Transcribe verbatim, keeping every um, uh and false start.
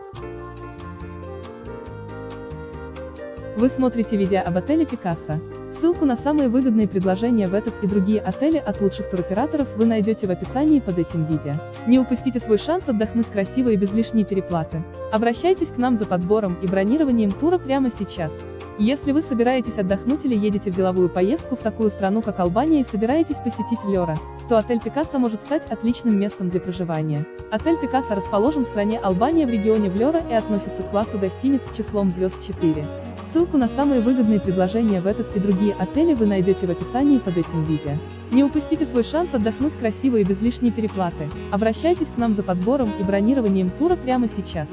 Вы смотрите видео об отеле Пикассо. Ссылку на самые выгодные предложения в этот и другие отели от лучших туроператоров вы найдете в описании под этим видео. Не упустите свой шанс отдохнуть красиво и без лишней переплаты. Обращайтесь к нам за подбором и бронированием тура прямо сейчас. Если вы собираетесь отдохнуть или едете в деловую поездку в такую страну, как Албания, и собираетесь посетить Влёра, то отель Пикассо может стать отличным местом для проживания. Отель Пикассо расположен в стране Албания в регионе Влёра и относится к классу гостиниц с числом звезд четыре. Ссылку на самые выгодные предложения в этот и другие отели вы найдете в описании под этим видео. Не упустите свой шанс отдохнуть красиво и без лишней переплаты. Обращайтесь к нам за подбором и бронированием тура прямо сейчас.